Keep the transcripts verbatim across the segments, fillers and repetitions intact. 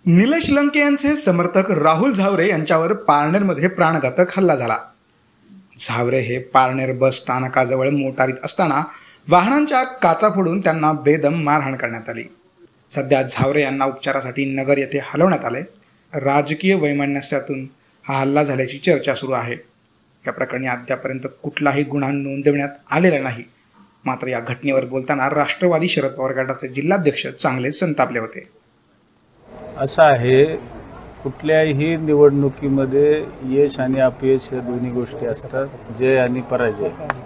निलेश लंके यांचे समर्थक राहुल झावरे यांच्यावर पारनेरमध्ये प्राणघातक हल्ला झाला। झावरे हे पारनेर बस स्थानकाजवळ मोटारीत असताना वाहनांच्या काचा फोडून त्यांना बेदम मारहाण करण्यात आली। सध्या झावरे यांना उपचारासाठी नगर येथे हलवण्यात आले। राजकीय वैमनस्यातून हा हल्ला झाल्याची चर्चा सुरू आहे। या प्रकरणी अद्यापर्यंत कुठलाही गुन्हा नोंदवण्यात आलेला नाही। मात्र या घटनेवर बोलताना राष्ट्रवादी शरद पवार गटाचे जिल्हाध्यक्ष चांगले संतापले होते। असं आहे, कुठल्याही निवडणुकीमध्ये यश आणि अपयश या दोन्ही गोष्टी असतात, जय आणि पराजय।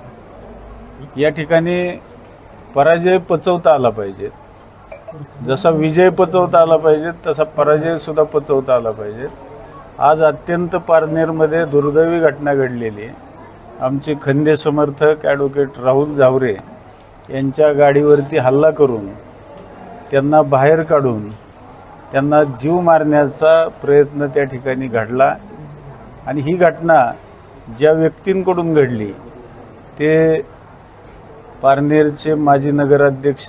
या ठिकाणी पराजय पचवता आला पाहिजे, जसा विजय पचवता आला पाहिजे तसा पराजय सुद्धा पचवता आला पाहिजे। आज अत्यंत पारनेरमध्ये दुर्दैवी घटना घडलेली आहे। आमचे खंदे समर्थक ॲडव्होकेट राहुल झावरे यांच्या गाडीवरती हल्ला करून त्यांना बाहेर काढून त्यांना जीव मारण्याचा प्रयत्न त्या ठिकाणी घडला। आणि ही घटना ज्या व्यक्तींकडून घडली ते पारनेरचे माजी नगराध्यक्ष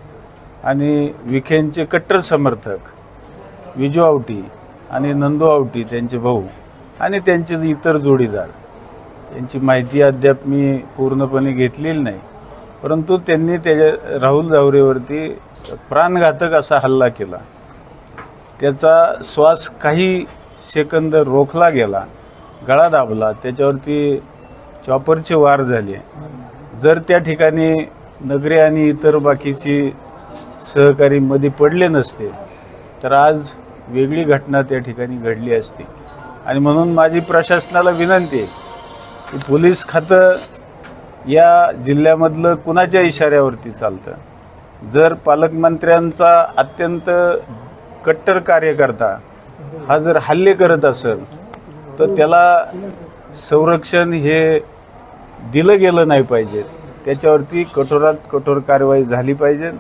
आणि विखेंचे कट्टर समर्थक विजू आवटी आणि नंदू आवटी त्यांचे भाऊ आणि त्यांचे इतर जोडीदार यांची माहिती अद्याप मी पूर्णपणे घेतलेली नाही, परंतु त्यांनी त्या राहुल झावरेवरती प्राणघातक असा हल्ला केला। त्याचा श्वास काही सेकंद रोखला गेला, गळा दाबला, त्याच्यावरती चॉपरचे वार झाले। जर त्या ठिकाणी नगरे आणि इतर बाकीची सहकारी मध्ये पडले नसते तर आज वेगळी घटना त्या ठिकाणी घडली असती। आणि म्हणून माझी प्रशासनाला विनंती आहे की पोलीस खातं या जिल्ह्यामधलं कुणाच्या इशाऱ्यावरती चालतं। जर पालकमंत्र्यांचा अत्यंत कट्टर कार्यकर्ता हा जर हल्ले करत असेल तर त्याला संरक्षण हे दिलं गेलं नाही पाहिजे, त्याच्यावरती कठोरात कठोर कारवाई झाली पाहिजे।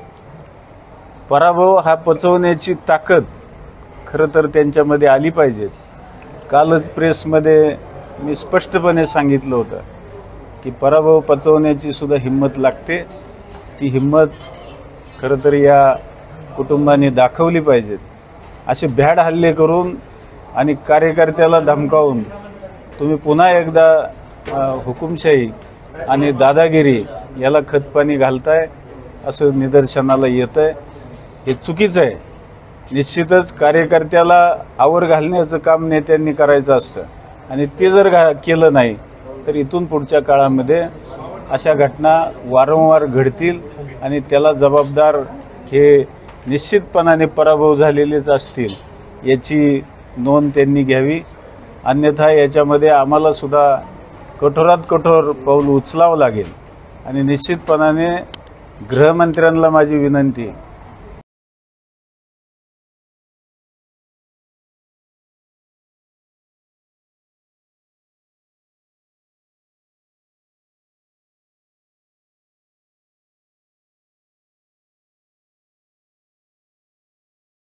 पराभव हा पचवण्याची ताकद खरं तर त्यांच्यामध्ये आली पाहिजे। कालच प्रेसमध्ये मी स्पष्टपणे सांगितलं होतं की पराभव पचवण्याची सुद्धा हिंमत लागते। ती हिंमत खरं तर या कुटुंबाने दाखवली पाहिजे। असे भ्याड हल्ले करून आणि कार्यकर्त्याला धमकावून तुम्ही पुन्हा एकदा हुकुमशाही आणि दादागिरी याला खतपाणी घालताय असं निदर्शनाला येतंय। हे चुकीचं आहे। निश्चितच कार्यकर्त्याला आवर घालण्याचं काम नेत्यांनी करायचं असतं आणि ते जर केलं नाही तर इथून पुढच्या काळामध्ये अशा घटना वारंवार घडतील आणि त्याला जबाबदार हे निश्चितपणाने पराभव झालेलेच असतील याची नोंद त्यांनी घ्यावी। अन्यथा याच्यामध्ये आम्हाला सुद्धा कठोरात कठोर पाऊल उचलावं लागेल। आणि निश्चितपणाने गृहमंत्र्यांना माझी विनंती